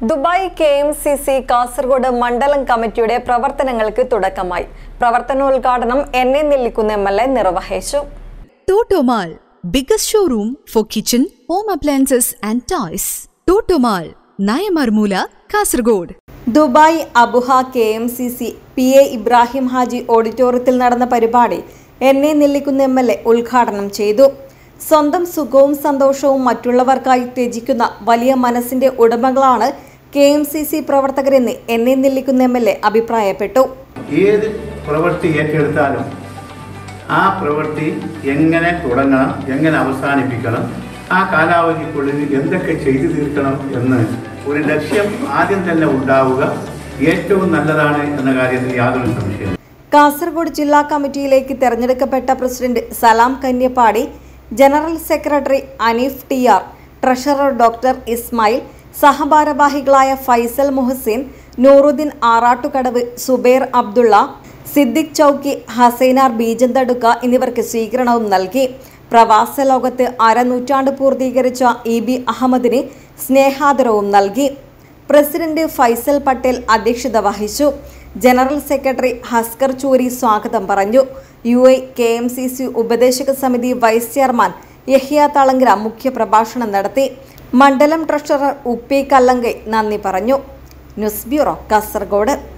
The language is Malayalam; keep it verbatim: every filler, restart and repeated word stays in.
Dubai K M C C Kasargod മണ്ഡലം കമ്മിറ്റിയുടെ പ്രവർത്തനങ്ങൾക്ക് തുടക്കമായി. പ്രവർത്തനോദ്ഘാടനം N A Nellikunnu M L A നിർവഹിച്ചു. Totomal, biggest showroom for kitchen, home appliances and toys. Totomal, Nayamarmula, Kasargod. Dubai അബുഹ K M C C P A Ibrahim Haji ഓഡിറ്റോറിയത്തിൽ നടന്ന പരിപാടി N A Nellikunnu M L A ഉദ്ഘാടനം ചെയ്തു. സ്വന്തം സുഖവും സന്തോഷവും മറ്റുള്ളവർക്കായി ത്യജിക്കുന്ന വലിയ മനസ്സിന്റെ ഉടമകളാണ് കെ എം സി സി പ്രവർത്തകരെന്ന് N A Nellikunnu M L A അഭിപ്രായപ്പെട്ടു. ഏത് പ്രവൃത്തി ഏറ്റെടുത്താലും ആ പ്രവൃത്തി എങ്ങനെ തുടങ്ങണം, എങ്ങനെ അവസാനിപ്പിക്കണം, ആ കാലാവധിക്കുള്ളിൽ എന്തൊക്കെ ചെയ്തു തീർക്കണം എന്ന് ഒരു ലക്ഷ്യം ആദ്യം തന്നെ ഉണ്ടാവുക ഏറ്റവും നല്ലതാണ് എന്ന കാര്യത്തിൽ യാതൊരു സംശയവും. കാസർഗോഡ് ജില്ലാ കമ്മിറ്റിയിലേക്ക് തെരഞ്ഞെടുക്കപ്പെട്ട president Salam Kanyapady, general secretary Aneef T R, treasurer doctor Ismail, സഹഭാരവാഹികളായ ഫൈസൽ മുഹസിൻ, നൂറുദ്ദീൻ ആറാട്ടുകടവ്, സുബൈർ അബ്ദുള്ള, സിദ്ദിഖ് ചൌക്കി, ഹസൈനാർ ബീജന്തടുക്ക എന്നിവർക്ക് സ്വീകരണവും നൽകി. പ്രവാസ ലോകത്ത് അരനൂറ്റാണ്ട് പൂർത്തീകരിച്ച ഇ ബി അഹമ്മദിന് സ്നേഹാദരവും നൽകി. പ്രസിഡന്റ് ഫൈസൽ പട്ടേൽ അധ്യക്ഷത വഹിച്ചു. ജനറൽ സെക്രട്ടറി ഹസ്കർ ചൂരി സ്വാഗതം പറഞ്ഞു. U A K M C C ഉപദേശക സമിതി വൈസ് ചെയർമാൻ യഹ്യ തളങ്കര മുഖ്യപ്രഭാഷണം നടത്തി. മണ്ഡലം ട്രഷറർ ഉപ്പി കല്ലങ്കൈ നന്ദി പറഞ്ഞു. News bureau, Kasaragod.